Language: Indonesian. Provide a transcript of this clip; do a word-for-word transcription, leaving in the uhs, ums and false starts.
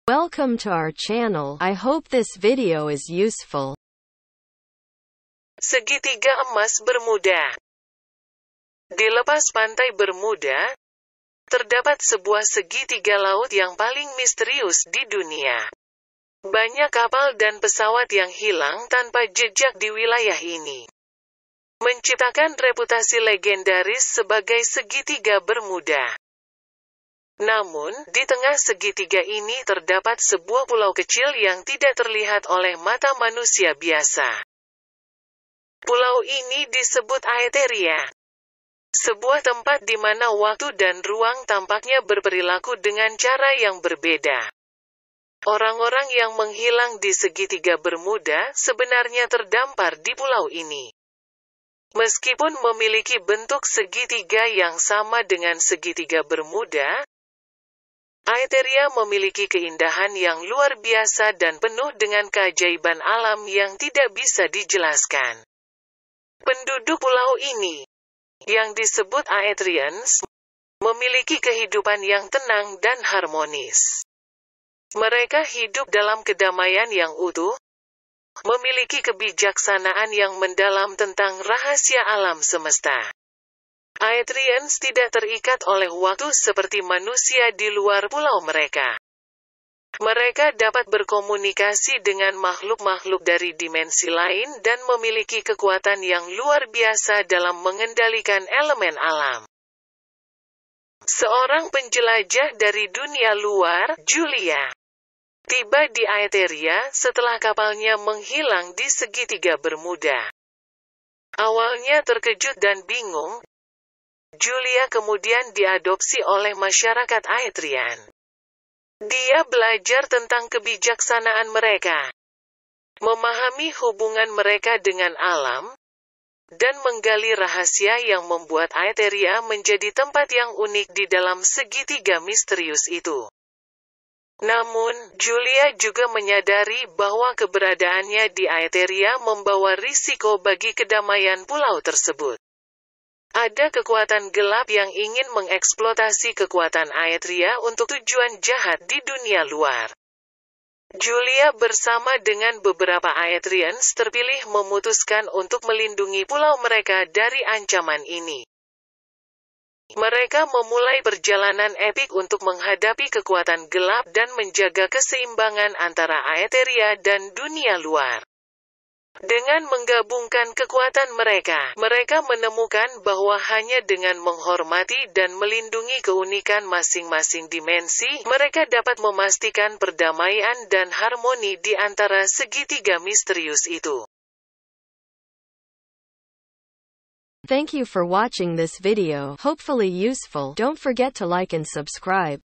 Welcome to our channel. I hope this video is useful. Segitiga emas Bermuda. Di lepas pantai Bermuda, terdapat sebuah segitiga laut yang paling misterius di dunia. Banyak kapal dan pesawat yang hilang tanpa jejak di wilayah ini, menciptakan reputasi legendaris sebagai segitiga Bermuda. Namun, di tengah segitiga ini terdapat sebuah pulau kecil yang tidak terlihat oleh mata manusia biasa. Pulau ini disebut Aetheria, sebuah tempat di mana waktu dan ruang tampaknya berperilaku dengan cara yang berbeda. Orang-orang yang menghilang di segitiga Bermuda sebenarnya terdampar di pulau ini. Meskipun memiliki bentuk segitiga yang sama dengan segitiga Bermuda, Aetheria memiliki keindahan yang luar biasa dan penuh dengan keajaiban alam yang tidak bisa dijelaskan. Penduduk pulau ini, yang disebut Aetherians, memiliki kehidupan yang tenang dan harmonis. Mereka hidup dalam kedamaian yang utuh, memiliki kebijaksanaan yang mendalam tentang rahasia alam semesta. Aetherians tidak terikat oleh waktu seperti manusia di luar pulau mereka. Mereka dapat berkomunikasi dengan makhluk-makhluk dari dimensi lain dan memiliki kekuatan yang luar biasa dalam mengendalikan elemen alam. Seorang penjelajah dari dunia luar, Julia, tiba di Aetheria setelah kapalnya menghilang di segitiga Bermuda. Awalnya terkejut dan bingung, Julia kemudian diadopsi oleh masyarakat Aetherian. Dia belajar tentang kebijaksanaan mereka, memahami hubungan mereka dengan alam, dan menggali rahasia yang membuat Aetheria menjadi tempat yang unik di dalam segitiga misterius itu. Namun, Julia juga menyadari bahwa keberadaannya di Aetheria membawa risiko bagi kedamaian pulau tersebut. Ada kekuatan gelap yang ingin mengeksploitasi kekuatan Aetheria untuk tujuan jahat di dunia luar. Julia bersama dengan beberapa Aetherians terpilih memutuskan untuk melindungi pulau mereka dari ancaman ini. Mereka memulai perjalanan epik untuk menghadapi kekuatan gelap dan menjaga keseimbangan antara Aetheria dan dunia luar. Dengan menggabungkan kekuatan mereka, mereka menemukan bahwa hanya dengan menghormati dan melindungi keunikan masing-masing dimensi, mereka dapat memastikan perdamaian dan harmoni di antara segitiga misterius itu. Thank you for watching this video. Hopefully useful. Don't forget to like and subscribe.